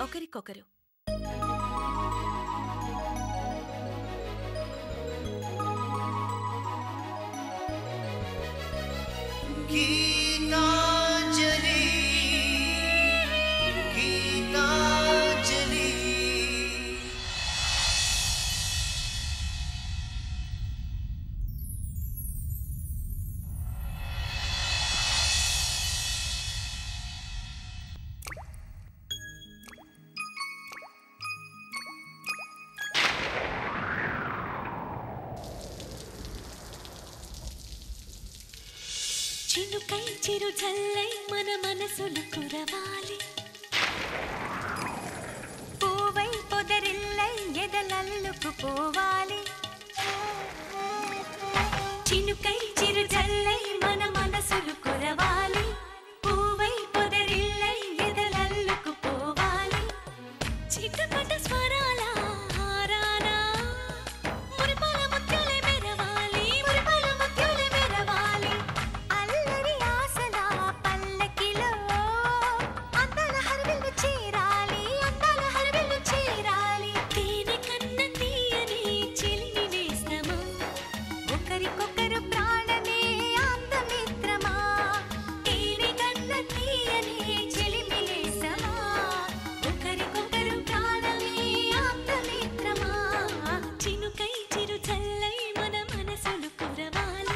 ఒకరికొకరు. గీతాంజలి గీతాంజలి. చినుకై చిరు జల్లై మన మనసులు కురవాలి, పూవై పొదరిల్లై ఎదలల్లుకు పోవాలి. చినుకై చిరు జల్లై మన మనసులు కురవాలి, పూవై పొదరిల్లై ఎదలల్లుకు పోవాలి. చిటపట స్వరాల హారానా మురిపాల ముత్యాలే మెరవాలి, మురిపాల ముత్యాలే మెరవాలి. అల్లరి ఆశల పల్లకిలో అందాల హరివిల్లు చేరాలి, అందాల హరివిల్లు చేరాలి. తేనె కన్న తీయని చిలిమి నేస్తమా, ఒకరికొకరు ప్రాణమే అందమిత్రమా. తేనె కన్న తీయని చిలిమి నేస్తమా, ఒకరికొకరు ప్రాణమే అందమిత్రమా. చినుకై చిరు చల్లై మన మనసులు కురవాలి.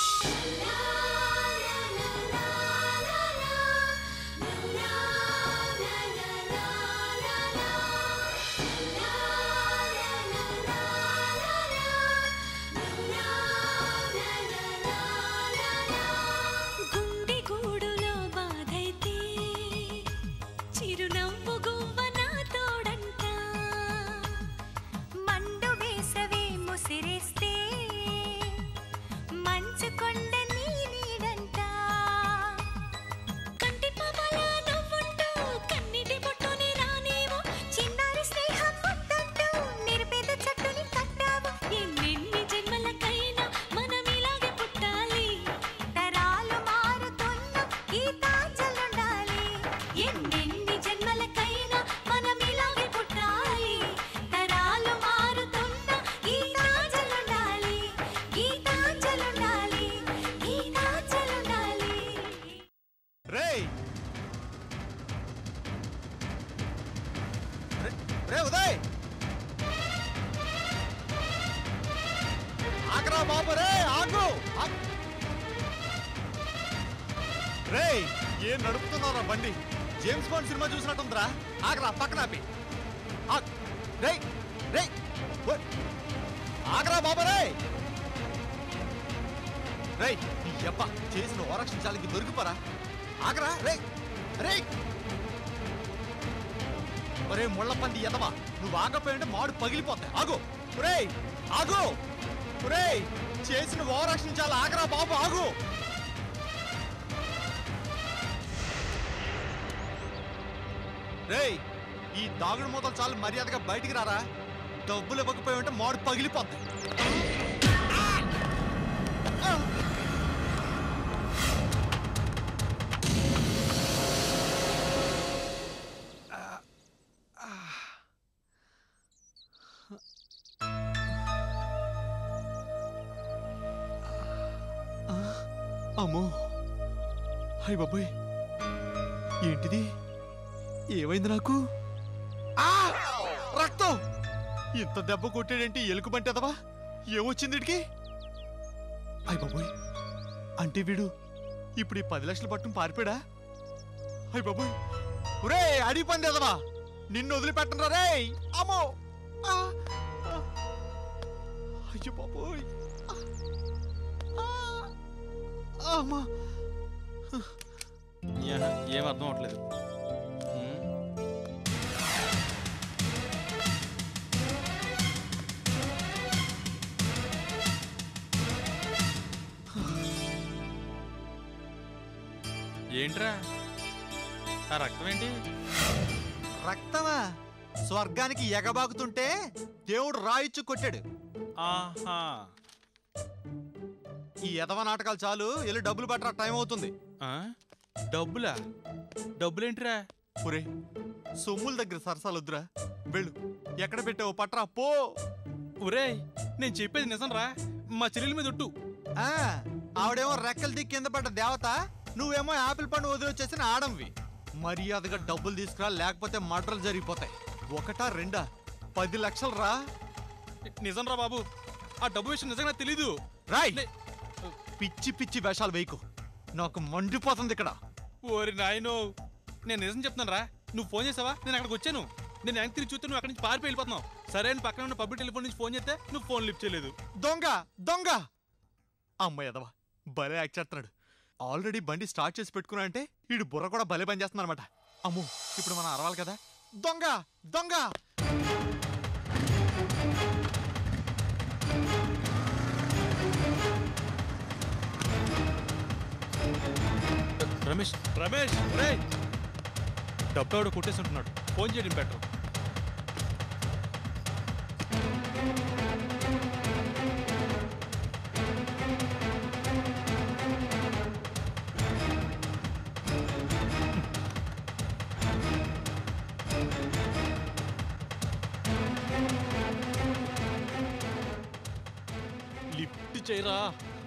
గుండె గూడులో బాధైతే చిరునవ్వు గువ్వ నా తోడంట. మండు వేసవి ముసిరేస్తే మంచు కొండ నీ నీడంట. కంటి పాపలా నవ్వుంటూ కన్నిటి బొట్టుని రానేమో, చిన్నారి స్నేహం ముద్దంటూ నిరుపేద చెట్టుని కట్టావు. ఎన్నెన్ని జన్మలకైనా మనం ఇలాగే పుట్టాలి, తరాలు మారుతున్న గీతాంజలుండాలి. ఎన్నెన్ని జన్మలకైనా మనం ఇలాగే పుట్టాలి, తరాలు మారుతున్న గీతాంజలుండాలి, గీతాంజలుండాలి, గీతాంజలుండాలి. రేయ్ రే ఉదయ్, ఆగరా బాబు, రే ఆగు. రేయ్ ఏం నడుపుతున్నారా బండి? జేమ్స్ బాండ్ సినిమా చూసినట్టుందిరా. ఆగరా, పక్కన ఆపి. రేయ్ రేయ్ ఆగరా బాబు, రే రేయ్ ఈ యబ్బ చేసిన ఓరక్షించాలకి దొరికిపోరా. ఆగరా రేయ్ రేయ్. ఒరే ముళ్ళపంది ఎదవా, నువ్వు ఆగపోయింటే మాడు పగిలిపోతాయి. ఆగు రేయ్, ఆగు రేయ్, చేసిన ఓరక్షించాలి. ఆగరా బాబు, ఆగు. రేయ్ ఈ దాగుడు మూతలు చాలు, మర్యాదగా బయటికి రారా. డబ్బులు ఇవ్వకపోయి ఉంటే మాడు పగిలిపోతాయి. అమ్మో, హాయ్ బాబాయ్, ఏంటిది? ఏమైంది నాకు? రక్తం! ఇంత దెబ్బ కొట్టాడేంటి ఎలుకబంటి అదవా? ఏమొచ్చింది వీడికి? అయ్ బాబోయ్, అంటే వీడు ఇప్పుడు ఈ 10 లక్షలు పట్టుకుని పారిపోయాడా? అయ్ బాబోయ్, ఒరే అడిగి పంది అదవా, నిన్ను వదిలిపెట్టనరా రే. అమ్మో, అయ్యో బాబోయ్, అమ్మా. ఏం అర్థం అవట్లేదు. ఏంట్రా ఆ రక్తం ఏంటి? రక్తమా? స్వర్గానికి ఎగబాకుతుంటే దేవుడు రాయిచ్చు కొట్టాడు. ఆహా, ఈ ఎదవ నాటకాలు చాలు, వెళ్ళి డబ్బులు పట్టరా, టైం అవుతుంది. డబ్బులా? డబ్బులేంట్రా? ఒరే సొమ్ముల దగ్గర సరసాలొద్దురా. వెళ్ళు, ఎక్కడ పెట్టావు పట్రా పో. ఒరేయ్, నేను చెప్పేది నిజం రా. మా చెల్లెల మీద ఒట్టు. ఆ, ఆవిడేమో రెక్కలు దిక్కి కింద పడ్డ దేవత, నువ్వేమో యాపిల్ పండు వదిలొచ్చేసిన ఆడంవి. మర్యాదగా డబ్బులు తీసుకురా, లేకపోతే మర్డర్లు జరిగిపోతాయి. ఒకటా రెండా? 10 లక్షలు రా. నిజం రా బాబు, ఆ డబ్బు విషయం నిజంగా తెలీదు. రాయ్, పిచ్చి పిచ్చి వేషాలు వేయకు, నాకు మండిపోతుంది ఇక్కడ. ఓరి నాయనో, నేను నిజం చెప్తున్నాను రా. నువ్వు ఫోన్ చేసావా? నేను అక్కడికి వచ్చాను. నేను వెనక్కి తిరిగి చూస్తే నువ్వు అక్కడి నుంచి పారిపోయి వెళ్ళిపోతున్నావు. సరే అని పక్కన ఉన్న పబ్లిక్ టెలిఫోన్ నుంచి ఫోన్ చేస్తే నువ్వు ఫోన్ లిఫ్ట్ చేయలేదు. దొంగ దొంగ అమ్మాయి ఎదవా, భలే యాక్ట్ చేస్తున్నాడు. ఆల్రెడీ బండి స్టార్ట్ చేసి పెట్టుకున్నా అంటే వీడు బుర్ర కూడా భలే పని చేస్తున్నా అనమాట. అమ్మో, ఇప్పుడు మనం అరవాలి కదా. దొంగ దొంగ. రమేష్ రమేష్ రే, డబ్బు కొట్టేసి ఉంటున్నాడు. ఫోన్ చేయడం బెటర్. లిఫ్ట్ చేయరా.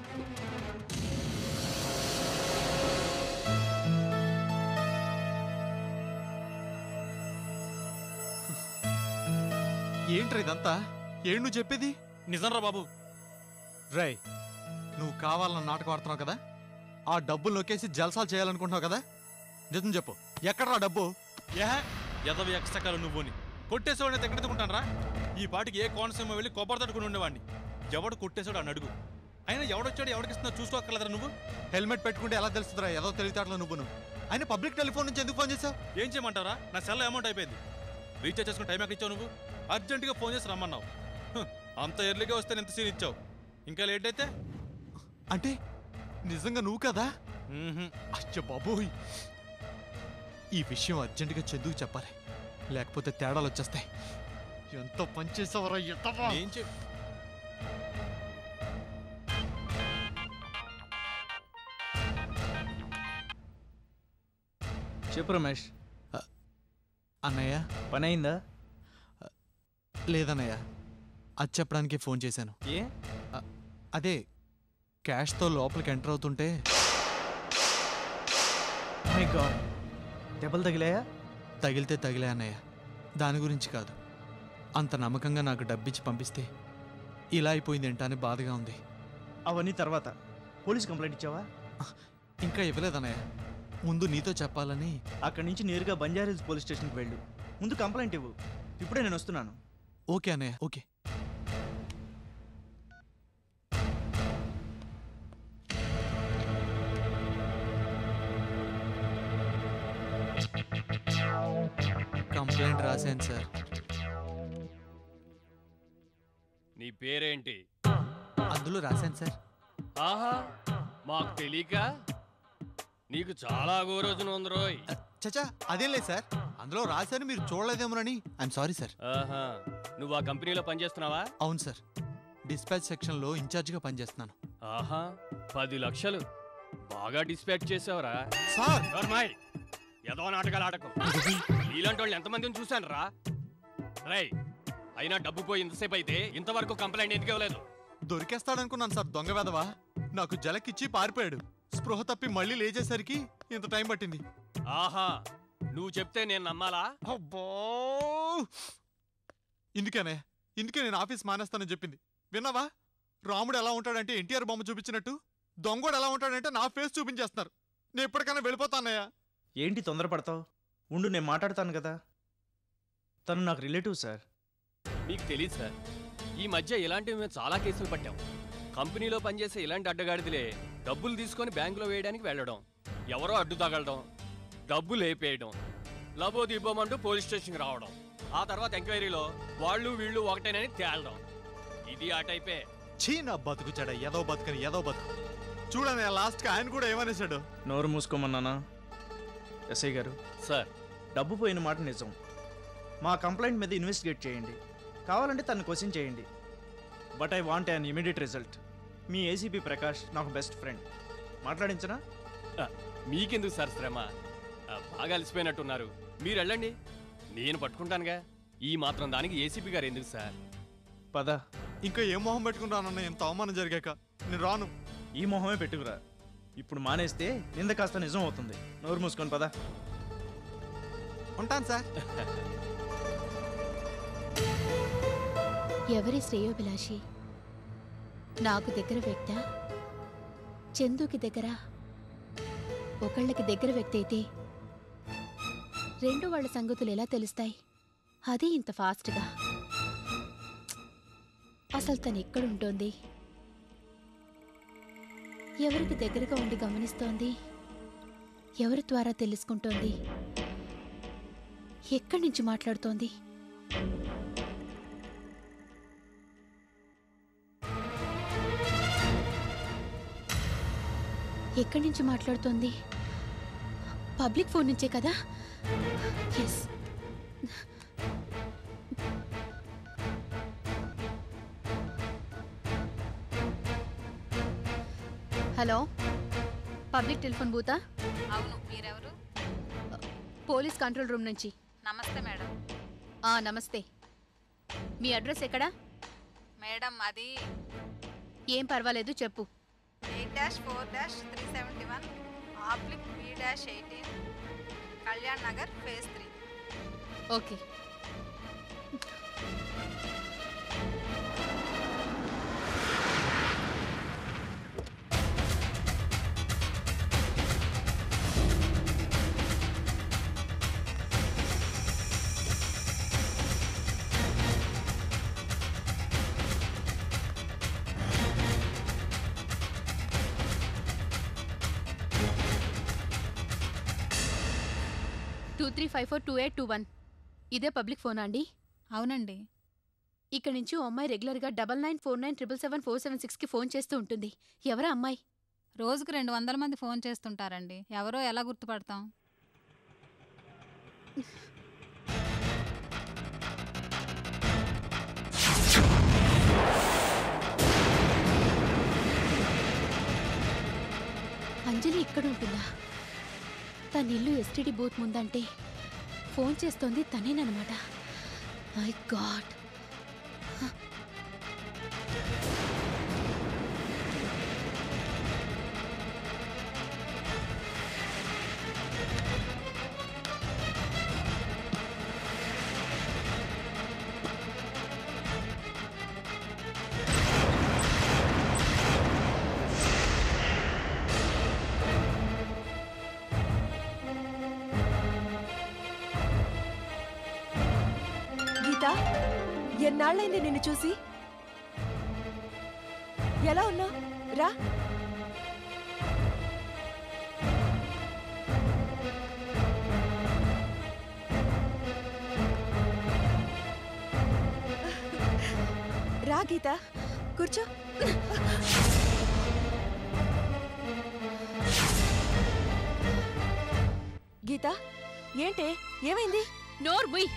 ఏంట్రా ఇదంతా? ఏం నువ్వు చెప్పేది? నిజం రా బాబు. రై, నువ్వు కావాలన్న నాటకం ఆడుతున్నావు కదా. ఆ డబ్బులు నొక్కేసి జల్సాలు చేయాలనుకుంటున్నావు కదా. నిజం చెప్పు, ఎక్కడ్రా డబ్బు? ఎదవి ఎక్స్ట్రాకాలు నువ్వుని కొట్టేసేవాడిని ఎక్కడెత్తుకుంటాను రా. ఈ పాటికి ఏ కోనసీమ వెళ్ళి కొబ్బరి తట్టుకుని ఉండేవాడిని. ఎవడు కొట్టేసాడు అని అడుగు. అయినా ఎవడొచ్చాడు ఎవడికి ఇస్తున్నా చూసుకోక్కర్లేదురా నువ్వు. హెల్మెట్ పెట్టుకుంటే ఎలా తెలుస్తుందిరా ఏదో తెలివితేటలో నువ్వు. అయినా పబ్లిక్ టెలిఫోన్ నుంచి ఎందుకు ఫోన్ చేసావు? ఏం చేయమంటారా? నా సెల్ అమౌంట్ అయిపోయింది. రీఛార్జ్ చేసుకుని టైం ఎక్కడ ఇచ్చావు నువ్వు? అర్జెంటుగా ఫోన్ చేసి రమ్మన్నావు. అంత ఎర్లీగా వస్తే ఎంత సీన్ ఇచ్చావు. ఇంకా లేట్ అయితే అంటే నిజంగా నువ్వు కదా? అచ్చ బాబోయ్, ఈ విషయం అర్జెంటుగా చందుకు చెప్పాలి, లేకపోతే తేడాలు వచ్చేస్తాయి. ఎంత పని చేసావరా? ఏం చెప్పు. చెప్పు రమేష్. అన్నయ్య, పని అయిందా? లేదన్నయ్య, అది చెప్పడానికి ఫోన్ చేశాను. ఏ? అదే క్యాష్తో లోపలికి ఎంటర్ అవుతుంటే మై గాడ్, దెబ్బలు తగిలాయా? తగిలితే తగిలే అన్నయ్య, దాని గురించి కాదు. అంత నమ్మకంగా నాకు డబ్బిచ్చి పంపిస్తే ఇలా అయిపోయింది ఏంటా అని బాధగా ఉంది. అవన్నీ తర్వాత. పోలీస్ కంప్లైంట్ ఇచ్చావా? ఇంకా ఇవ్వలేదన్నయ్య, ముందు నీతో చెప్పాలని. అక్కడి నుంచి నేరుగా బంజారాహిల్స్ పోలీస్ స్టేషన్కి వెళ్ళు. ముందు కంప్లైంట్ ఇవ్వు. ఇప్పుడే నేను వస్తున్నాను. ఓకే అన్నయ్య, ఓకే. కంప్లైంట్ రాశాను సార్. నీ పేరేంటి? అందులో రాశాను సార్. ఆహా, మాకు తెలియక నీకు చాలా గోరోజున ఉంది రోయ్. చచ్చా, అదేం లేదు సార్, అందులో రాశాను, మీరు చూడలేదేమోనని. I'm sorry sir. ఆహా, నువ్వు ఆ కంపెనీలో పనిచేస్తున్నావా? అవును సార్, డిస్పాచ్ సెక్షన్లో ఇన్ఛార్జిగా పనిచేస్తున్నాను. ఆహా, 10 లక్షలు బాగా డిస్పాచ్ చేసావురా. సార్ నోర్మాయ్, ఏదో నాటకాలు ఆడకు. ఇలాంటి వాళ్ళు ఎంతమందిని చూశాను రా. రై, అయినా డబ్బు పోయి ఇంతసేపు అయితే ఇంతవరకు కంప్లైంట్ ఎందుకు ఇవ్వలేదు? దొరికేస్తాడనుకున్నాను సార్, దొంగ వెదవా. నాకు జలకిచ్చి పారిపోయాడు. స్పృహ తప్పి మళ్ళీ లేచేసరికి ఇంత టైం పట్టింది. ఆహా, నువ్వు చెప్తే నేను నమ్మాలా? అబ్బో, ఇందుకే నేను ఆఫీస్ మానేస్తానని చెప్పింది. విన్నావా? రాముడు ఎలా ఉంటాడంటే ఎన్టీఆర్ బొమ్మ చూపించినట్టు, దొంగోడు ఎలా ఉంటాడంటే నా ఫేస్ చూపించేస్తున్నారు. నేను ఎప్పటికైనా వెళ్ళిపోతానయ్యా. ఏంటి తొందరపడతావు? ఉండు, నేను మాట్లాడతాను కదా. తను నాకు రిలేటివ్ సార్. మీకు తెలియదు సార్, ఈ మధ్య ఇలాంటివి మేము చాలా కేసులు పట్టాం. కంపెనీలో పనిచేసే ఇలాంటి అడ్డగాడిదిలే డబ్బులు తీసుకొని బ్యాంకులో వేయడానికి వెళ్ళడం, ఎవరో అడ్డు తగలడం, డబ్బులు లేపేయడం, లబోదిబ్బోమంటూ పోలీస్ స్టేషన్కి రావడం, ఆ తర్వాత ఎంక్వైరీలో వాళ్ళు వీళ్ళు ఒకటేనని తేలడం. ఇది ఆ టైపే. చీ, నా బతుకు చెడ, ఏదో బతుకని ఏదో బతుకు. చూడనే లాస్ట్కి ఆయన కూడా ఏమనేశాడు? నోరు మూసుకోమన్నానా? ఎస్ఐ గారు సార్, డబ్బు పోయిన మాట నిజం. మా కంప్లైంట్ మీద ఇన్వెస్టిగేట్ చేయండి, కావాలంటే తను క్వశ్చన్ చేయండి. But I want an immediate result. మీ ఏసీపీ ప్రకాష్ నాకు బెస్ట్ ఫ్రెండ్. మాట్లాడించనా? మీకెందుకు సార్ శ్రమ? బాగా అలసిపోయినట్టున్నారు, మీరు వెళ్ళండి. నేను పట్టుకుంటానుగా. ఈ మాత్రం దానికి ఏసీపీ గారు ఎందుకు సార్? పద. ఇంకా ఏం మొహం పెట్టుకుని రానన్న ఇంత అవమానం జరిగాక నేను రాను. ఈ మొహమే పెట్టుకురా. ఇప్పుడు మానేస్తే నింద కాస్త నిజం అవుతుంది. నోరు మూసుకొని పద. ఉంటాను సార్. ఎవరి శ్రేయోభిలాషి? నాకు దగ్గర వ్యక్త, చందుకి దగ్గర. ఒకళ్ళకి దగ్గర వ్యక్తి అయితే రెండు వాళ్ళ సంగతులు ఎలా తెలుస్తాయి? అది ఇంత ఫాస్ట్గా. అసలు తను ఎక్కడుంటోంది? ఎవరికి దగ్గరగా ఉండి గమనిస్తోంది? ఎవరి ద్వారా తెలుసుకుంటోంది? ఎక్కడి నుంచి మాట్లాడుతోంది? ఎక్కడి నుంచి మాట్లాడుతోంది? పబ్లిక్ ఫోన్ నుంచే కదా? ఎస్. హలో, పబ్లిక్ టెలిఫోన్ బూతా? అవును, మీరెవరు? పోలీస్ కంట్రోల్ రూమ్ నుంచి. నమస్తే మేడం. నమస్తే. మీ అడ్రస్ ఎక్కడా? మేడం అది ఏం పర్వాలేదు, చెప్పు. 8-4-371 B-18 Kalyan Nagar phase 3. Okay. Two 3542821. ఇదే పబ్లిక్ ఫోనా అండి? అవునండి. ఇక్కడ నుంచి ఓ అమ్మాయి రెగ్యులర్గా 9949777476కి ఫోన్ చేస్తూ ఉంటుంది. ఎవరా అమ్మాయి? రోజుకు 200 మంది ఫోన్ చేస్తుంటారండి. ఎవరో ఎలా గుర్తుపడతాం? అంజలి ఇక్కడ ఉంటుందా? తన ఇల్లు ఎస్టీడీ బూత్ ముందంటే ఫోన్ చేస్తోంది తనేనమాట. My God. ఎన్నాళ్ళైంది నిన్ను చూసి? ఎలా ఉన్నా? రా. రా గీత, కూర్చో. గీత, ఏంటే, ఏమైంది? నోర్ముయ్,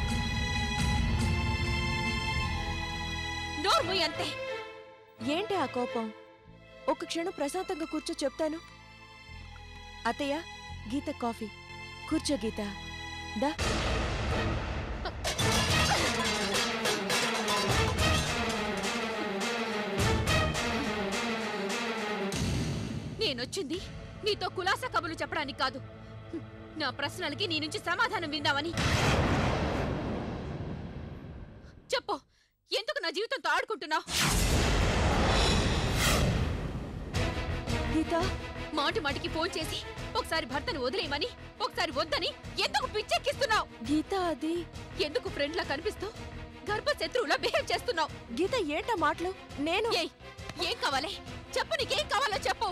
నోర్ముయ్ అంతే. ఏంటి ఆ కోపం? ఒక క్షణం ప్రశాంతంగా కూర్చో, చెప్తాను. అత్తయ్య, గీత కాఫీ. కూర్చో గీత, దా. నేనొచ్చింది నీతో కులాసా కబుర్లు చెప్పడానికి కాదు, నా ప్రశ్నలకి నీ నుంచి సమాధానం విందామని. చెప్పు, ఎందుకు నా జీవితంతో ఆడుకుంటున్నావు? గీత, మాటి మాటికి ఫోన్ చేసి ఒకసారి భర్తను వదిలేయమని, ఒకసారి వద్దని ఎందుకు పిచ్చెక్కిస్తున్నావు? గీత, అది ఎందుకు ఫ్రెండ్లా కనిపిస్తూ గర్భ శత్రువులా బిహేవ్ చేస్తున్నావు? గీత, ఏంటా మాటలు? నేను ఏం కావాలి చెప్పు, నీకేం కావాలో చెప్పు.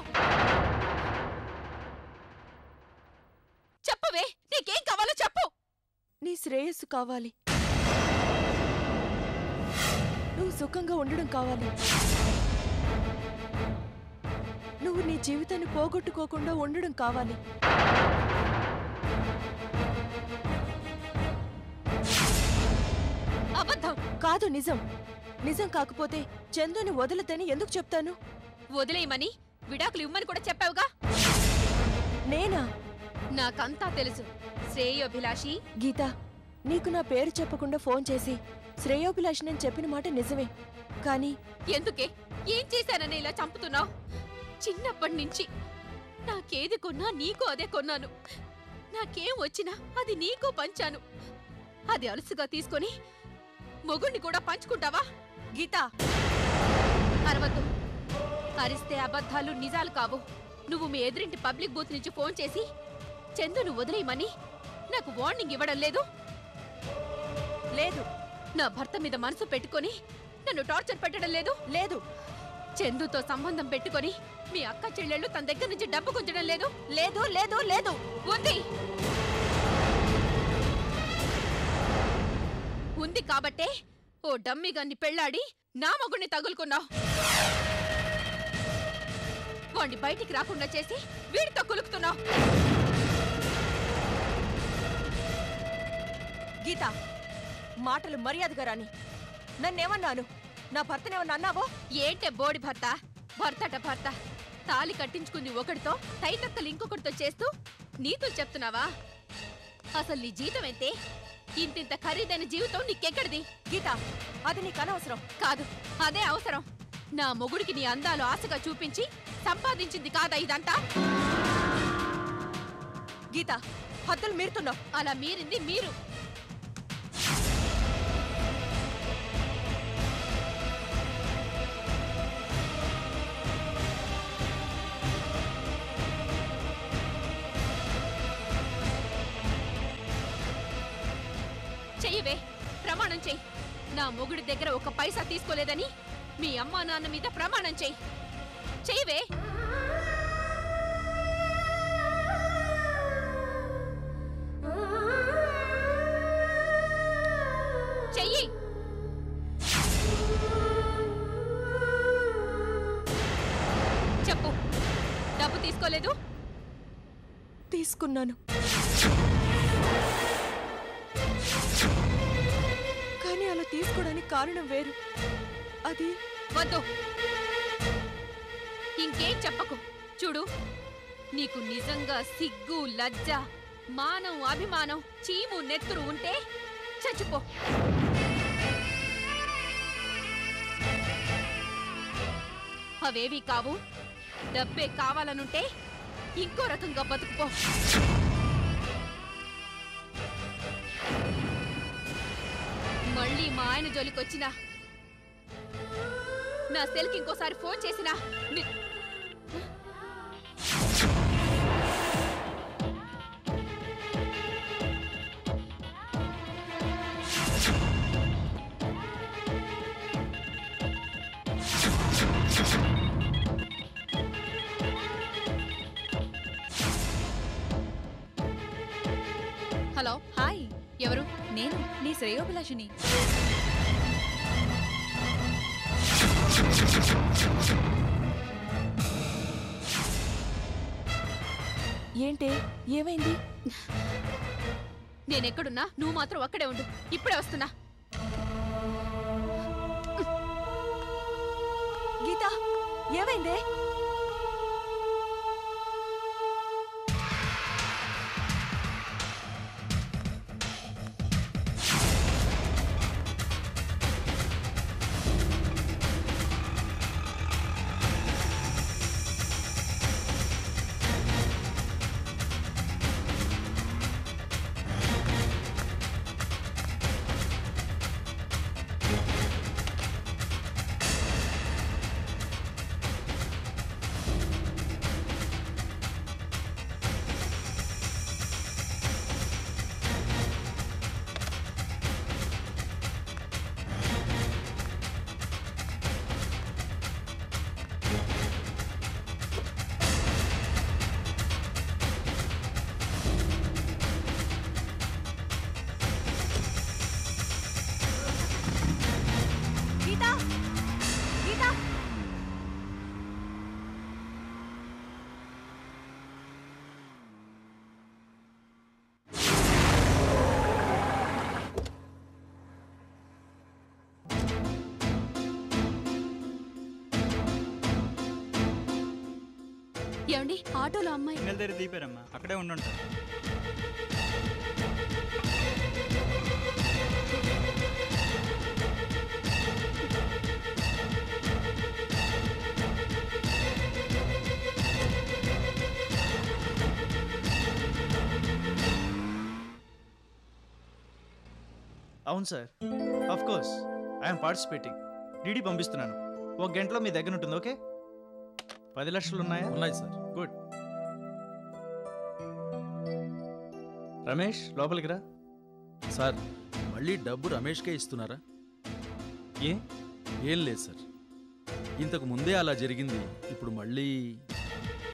చెప్పవే, నీకేం కావాలో చెప్పు. నీ శ్రేయస్సు కావాలి, నువ్వు సుఖంగా ఉండడం కావాలి, నువ్వు నీ జీవితాన్ని పోగొట్టుకోకుండా ఉండడం కావాలి. అబద్ధం కాదు, నిజం. నిజం కాకపోతే చందుని వదలదని ఎందుకు చెప్తాను? వదిలేయమని, విడాకులు ఇవ్వమని కూడా చెప్పావుగా. నేనా? నాకంతా తెలుసు శ్రేయోభిలాషి. గీత, నీకు నా పేరు చెప్పకుండా ఫోన్ చేసి శ్రేయోభిలాషినని చెప్పిన మాట నిజమే. కానీ ఎందుకే ఏం చేశానని ఇలా చంపుతున్నావు? చిన్నప్పటి నుంచి నాకేది కొన్నా నీకు అదే కొన్నాను. నాకేం వచ్చినా అది నీకు పంచాను. అది అలుసుగా తీసుకొని మొగుణ్ణి కూడా పంచుకుంటావా? గీత, అరవద్దు. అరిస్తే అబద్ధాలు నిజాలు కావు. నువ్వు మీ ఎదురింటి పబ్లిక్ బూత్ నుంచి ఫోన్ చేసి చందును వదిలేయమని నాకు వార్నింగ్ ఇవ్వడం లేదు? లేదు. నా భర్త మీద మనసు పెట్టుకొని నన్ను టార్చర్ పెట్టడం లేదు? లేదు. చందుతో సంబంధం పెట్టుకొని మీ అక్క చెల్లెళ్ళు తన దగ్గర నుంచి డబ్బు గుంజడం లేదు? లేదు లేదు లేదు. ఉంది. ఉంది కాబట్టే ఓ డమ్మిగాన్ని పెళ్లాడి నా మగుణ్ణి తగులుకున్నావు. వాణ్ణి బయటికి రాకుండా చేసి వీడితో కులుకుతున్నావు. గీత, మాటలు మర్యాదగా రాని. నన్నేమన్నాను? నా భర్తనేమన్నా అన్నావో? ఏంటే బోడి భర్త? భర్తట భర్త. తాలి కట్టించుకుంది ఒకటితో తైతక్కలు ఇంకొకటితో చేస్తూ నీతులు చెప్తున్నావా? అసలు నీ జీతం ఎంతే? ఇంతింత ఖరీదైన జీవితం నీకెక్కడిది? గీత, అది నీకు అనవసరం. కాదు, అదే అవసరం. నా మొగుడికి నీ అందాలు ఆశగా చూపించి సంపాదించింది కాదా ఇదంతా? గీత, హద్దులు మీరుతున్నావు. అలా మీరింది మీరు. చెయ్యవే, ప్రమాణం చెయ్యి. నా మొగుడి దగ్గర ఒక పైసా తీసుకోలేదని మీ అమ్మా నాన్న మీద ప్రమాణం చెయ్యి. చెయ్యవే. చెయ్యి. చెప్పు, డబ్బు తీసుకోలేదు? తీసుకున్నాను, కానీ అలా తీసుకోవడానికి కారణం వేరు. అది వద్దు, ఇంకేం చెప్పకు. చూడు, నీకు నిజంగా సిగ్గు, లజ్జ, మానం, అభిమానం, చీము, నెత్తురు ఉంటే చచ్చిపో. అవేవి కావు. డబ్బే కావాలనుంటే ఇంకో రకంగా బతుకుపో. మళ్ళీ మా ఆయన జోలికొచ్చినా, నా సెల్కి ఇంకోసారి ఫోన్ చేసినా హలో. హాయ్. ఎవరు? నేను నీ శ్రేయోభిలాషిని. ఏంటి, ఏమైంది? నేనెక్కడున్నా నువ్వు మాత్రం అక్కడే ఉండు. ఇప్పుడే వస్తున్నా. గీత, ఏమైందే? ఏమండి, ఆటోలో అమ్మాయి దగ్గర దిగిపోయారమ్మా, అక్కడే ఉండుంటారు. అవును sir, of course I'm participating. DD పంపిస్తున్నాను, 1 గంటలో మీ దగ్గర ఉంటుంది. ఓకే, 10 లక్షలు ఉన్నాయా? ఉన్నాయి సార్. గుడ్. రమేష్ లోపలికి రా. సార్ మళ్ళీ డబ్బు రమేష్కే ఇస్తున్నారా? ఏ? ఏం లేదు సార్, ఇంతకు ముందే అలా జరిగింది, ఇప్పుడు మళ్ళీ